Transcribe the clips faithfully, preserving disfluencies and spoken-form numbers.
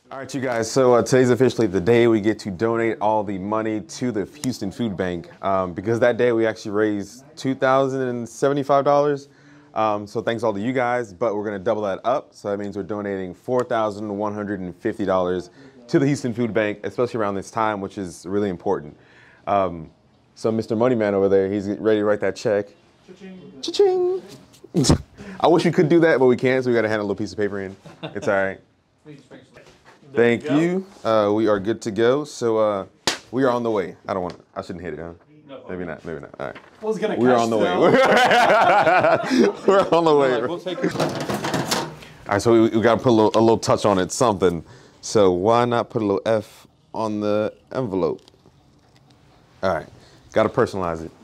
All right, you guys, so uh, today's officially the day we get to donate all the money to the Houston Food Bank um, because that day we actually raised two thousand seventy-five dollars. Um, so thanks all to you guys, but we're gonna double that up. So that means we're donating four thousand one hundred fifty dollars to the Houston Food Bank, especially around this time, which is really important. Um, so Mister Moneyman over there, he's ready to write that check. Cha-ching. Cha-ching. I wish we could do that, but we can't, so we gotta hand a little piece of paper in. It's all right. Thank you. Uh, we are good to go. So uh, we are on the way. I don't want to, I shouldn't hit it, huh? No, maybe not, maybe not. All right. I was gonna We're on the way. We're on the way. Like, we'll take it. All right, so we, we got to put a little, a little touch on it, something. So why not put a little F on the envelope? All right, got to personalize it.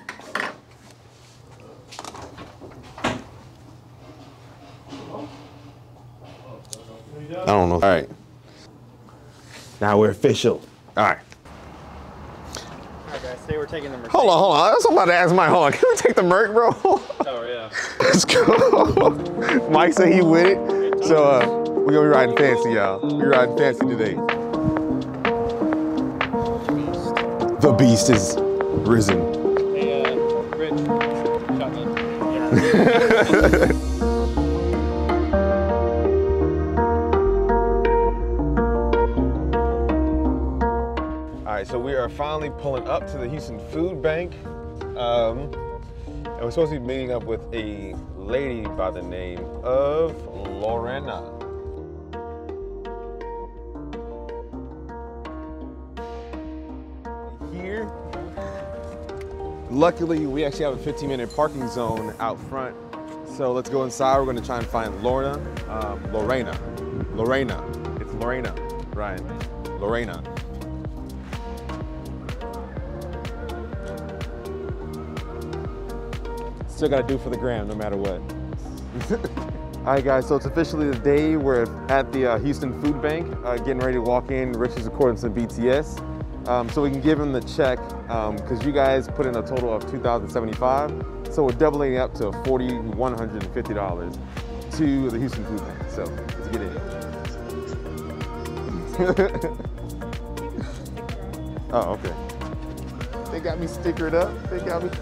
I don't know. All right. Now we're official. All right. All right, guys. Today we're taking the Mercedes. Hold on, hold on. That's what I'm about to ask Mike. Hold on. Can we take the Merc, bro? Oh, yeah. Let's go. Mike said he with it. So uh, we're going to be riding fancy, y'all. We're riding fancy today. The beast is risen. Hey, uh, Rich. Shotgun. Yeah. All right, so we are finally pulling up to the Houston Food Bank. Um, and we're supposed to be meeting up with a lady by the name of Lorena. Here, luckily we actually have a fifteen minute parking zone out front. So let's go inside. We're gonna try and find Lorna, um, Lorena, Lorena. It's Lorena, Ryan, Lorena. Still gotta do for the gram, no matter what. All right, guys, so it's officially the day we're at the uh, Houston Food Bank, uh, getting ready to walk in. Rich is recording some B T S, um, so we can give him the check, because um, you guys put in a total of two thousand seventy-five dollars, so we're doubling it up to four thousand one hundred fifty dollars to the Houston Food Bank, so let's get in. Oh, okay. They got me stickered up, they got me.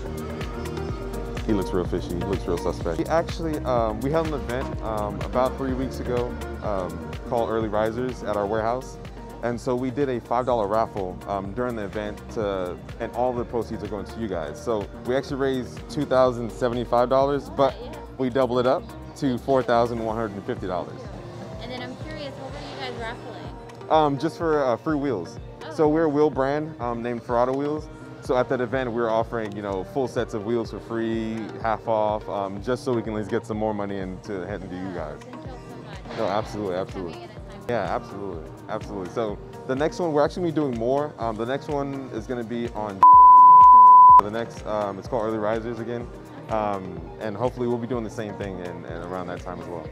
He looks real fishy, he looks real suspect. We actually, um, we held an event um, about three weeks ago um, called Early Risers at our warehouse. And so we did a five dollar raffle um, during the event to, and all the proceeds are going to you guys. So we actually raised two thousand seventy-five dollars, but we doubled it up to four thousand one hundred fifty dollars. And then I'm curious, what were you guys raffling? Um, just for uh, free wheels. Oh. So we're a wheel brand um, named Ferrada Wheels. So at that event, we were offering, you know, full sets of wheels for free, half off, um, just so we can at least get some more money into hand to you guys. No, absolutely, absolutely. Yeah, absolutely, absolutely. So the next one, we're actually gonna be doing more. Um, the next one is gonna be on the next, um, it's called Early Risers again. Um, and hopefully we'll be doing the same thing and, and around that time as well.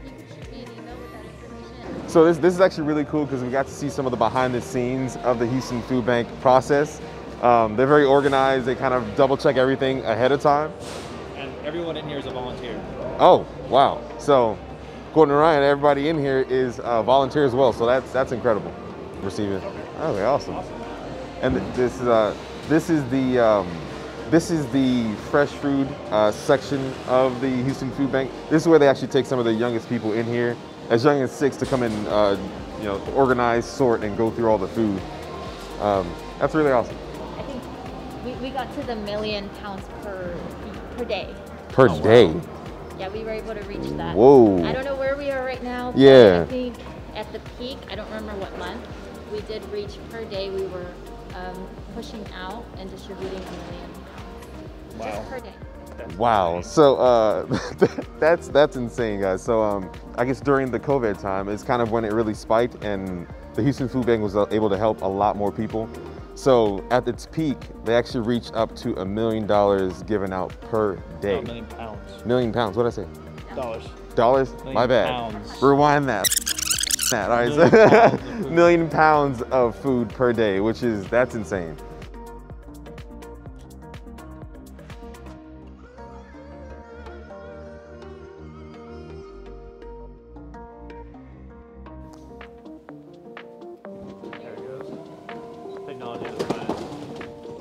So this, this is actually really cool because we got to see some of the behind the scenes of the Houston Food Bank process. Um, they're very organized. They kind of double check everything ahead of time. And everyone in here is a volunteer. Oh, wow. So, according to Ryan, everybody in here is a volunteer as well. So that's that's incredible. Receive it. Okay, awesome. And this is uh, this is the um, this is the fresh food uh, section of the Houston Food Bank. This is where they actually take some of the youngest people in here, as young as six, to come and uh, you know, organize, sort, and go through all the food. Um, that's really awesome. We, we got to the million pounds per per day. Per oh, day? Wow. Yeah, we were able to reach that. Whoa. I don't know where we are right now. But yeah. I think at the peak, I don't remember what month, we did reach per day. We were um, pushing out and distributing a million pounds. Wow. Just per day. That's wow. Insane. So uh, that's that's insane, guys. So um, I guess during the COVID time, it's kind of when it really spiked, and the Houston Food Bank was able to help a lot more people. So at its peak, they actually reached up to a million dollars given out per day. Oh, a million pounds. Million pounds, what'd I say? Dollars. Dollars? Million My bad. Pounds. Rewind that. All right, million, so pounds million pounds of food per day, which is, that's insane.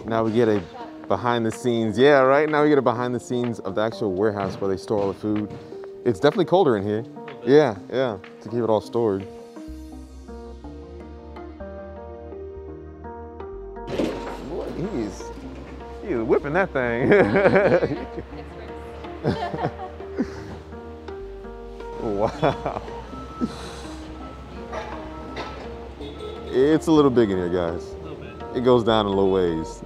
Now we get a behind the scenes. Yeah, right? Now we get a behind the scenes of the actual warehouse where they store all the food. It's definitely colder in here. Yeah, yeah, to keep it all stored. What? He's, he's whipping that thing. Wow. It's a little big in here, guys. A little bit. It goes down a little ways.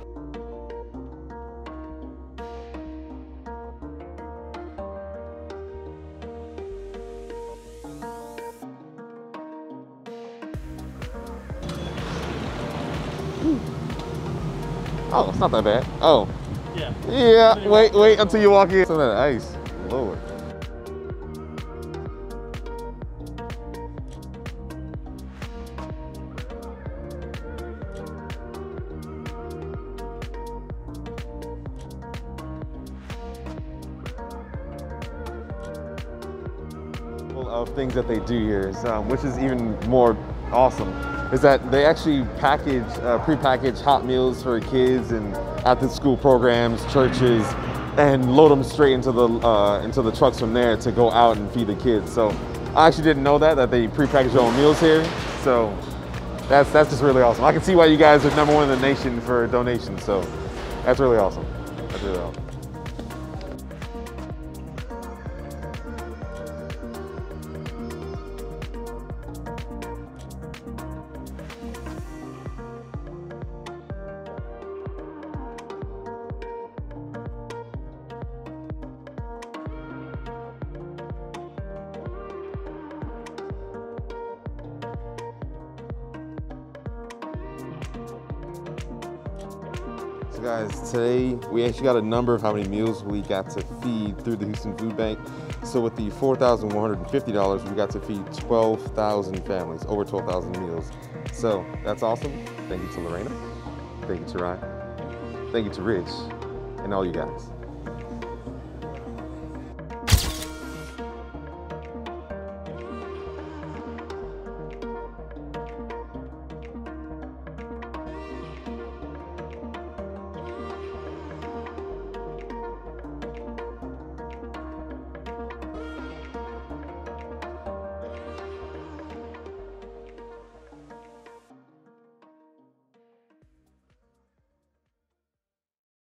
Oh, it's not that bad. Oh. Yeah. Yeah, wait, wait until you walk in. Some of that ice. Lord. Of things that they do here, is, um, which is even more awesome, is that they actually package, uh, pre-package hot meals for kids and after-school programs, churches, and load them straight into the uh, into the trucks from there to go out and feed the kids. So I actually didn't know that that they pre-package their own meals here. So that's that's just really awesome. I can see why you guys are number one in the nation for donations. So that's really awesome. That's really awesome. So guys, today we actually got a number of how many meals we got to feed through the Houston Food Bank. So with the four thousand one hundred fifty dollars, we got to feed twelve thousand families, over twelve thousand meals. So that's awesome. Thank you to Lorena. Thank you to Ryan. Thank you to Rich and all you guys.